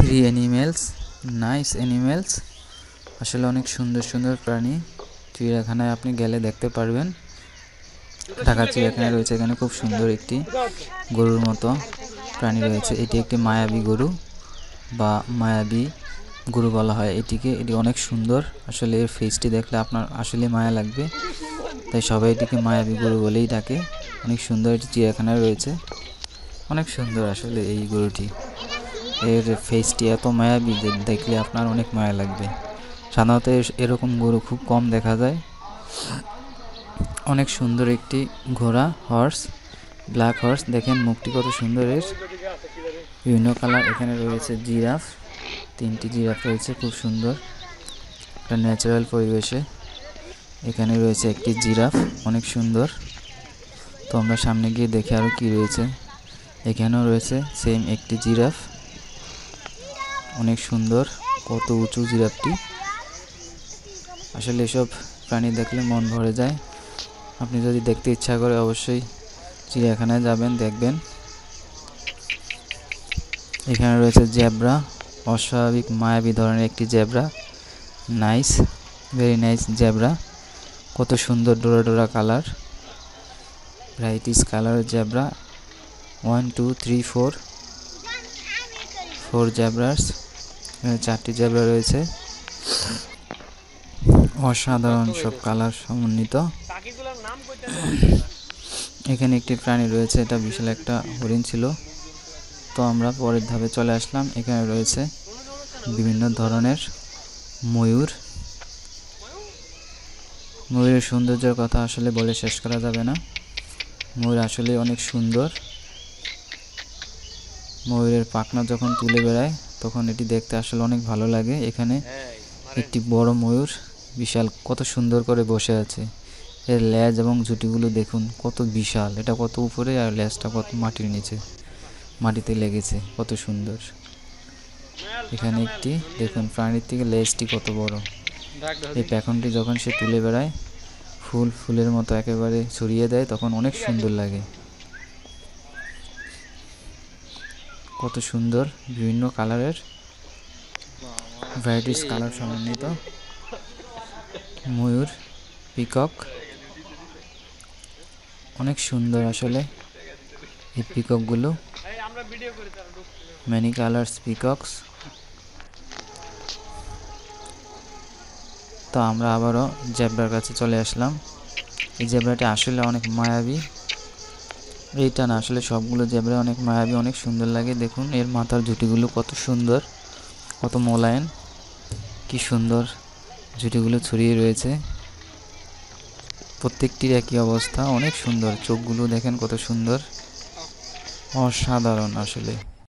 Free animals, nice animals. আসলে অনেক সুন্দর সুন্দর প্রাণী চিড়িয়াখানায় আপনি গেলে দেখতে পারবেন। ঢাকা চিড়িয়াখানায় রয়েছে এখানে খুব সুন্দর একটি গরুর মতো প্রাণী রয়েছে। এটি একটি মায়াবী গরু বা মায়াবী গরু বলা হয় এটিকে। এটি অনেক সুন্দর, আসলে এর ফেসটি দেখলে আপনার আসলে মায়া লাগবে, তাই সবাই এটিকে মায়াবী গরু বলেই ডাকে। অনেক সুন্দর এটি চিড়িয়াখানায় রয়েছে, অনেক সুন্দর আসলে এই গরুটি। এর ফেসটি এত মায়াবী যে দেখলে আপনার অনেক মায়া লাগবে। সাধারণত এরকম গরু খুব কম দেখা যায়। অনেক সুন্দর একটি ঘোড়া, হর্স, ব্ল্যাক হর্স, দেখেন মুখটি কত সুন্দর এর, বিভিন্ন কালার। এখানে রয়েছে জিরাফ, 3টি জিরাফ রয়েছে, খুব সুন্দর একটা ন্যাচারাল পরিবেশে। এখানে রয়েছে একটি জিরাফ, অনেক সুন্দর। তো আমরা সামনে গিয়ে দেখে আরও কি রয়েছে। এখানেও রয়েছে সেম একটি জিরাফ, অনেক সুন্দর, কত উঁচু জিরাফটি। আসলে এসব প্রাণী দেখলে মন ভরে যায়। আপনি যদি দেখতে ইচ্ছা করে অবশ্যই চিড়িয়াখানায় যাবেন, দেখবেন। এখানে রয়েছে জেব্রা, অস্বাভাবিক মায়াবী ধরনের একটি zebra, nice, very nice zebra. কত সুন্দর ডোরা ডোরা colour, varieties colour zebra. 1 2 3 4 zebras. এখানে 4টি জেব্রা রয়েছে, অসাধারণ সব কালার সমন্বিত। এখানে একটি প্রাণী রয়েছে, এটা বিশাল একটা হরিণ ছিল। তো আমরা পরের ধাপে চলে আসলাম। এখানে রয়েছে বিভিন্ন ধরনের ময়ূর। ময়ূরের সৌন্দর্যের কথা আসলে বলে শেষ করা যাবে না। ময়ূর আসলে অনেক সুন্দর। ময়ূরের পাখনা যখন তুলে বেড়ায় তখন এটি দেখতে আসলে অনেক ভালো লাগে। এখানে একটি বড় ময়ূর বিশাল কত সুন্দর করে বসে আছে। এর লেজ এবং ঝুঁটিগুলো দেখুন কত বিশাল, এটা কত উপরে আর লেজটা কত মাটির নিচে, মাটিতে লেগেছে, কত সুন্দর। এখানে একটি দেখুন প্রাণীর থেকে লেজটি কত বড়। এই পেখমটি যখন সে তুলে বেড়ায় ফুলের মতো একেবারে ছড়িয়ে দেয় তখন অনেক সুন্দর লাগে। কত সুন্দর, বিভিন্ন কালারের, ভ্যারাইটিস কালার সমন্বিত ময়ূর, পিকক, অনেক সুন্দর আসলে এই পিককগুলো, মেনি কালার্স পিকক্স। তো আমরা আবারও জেব্রার কাছে চলে আসলাম। এই জেব্রাটি আসলে অনেক মায়াবী। এইটা না, আসলে সবগুলো জেব্রা অনেক মায়াবী, অনেক সুন্দর লাগে। দেখুন এর মাথার ঝুঁটিগুলো কত সুন্দর, কত মোলায়েম, কি সুন্দর ঝুঁটিগুলো ছড়িয়ে রয়েছে। প্রত্যেকটির একই অবস্থা, অনেক সুন্দর। চোখগুলো দেখেন কত সুন্দর, অসাধারণ আসলে।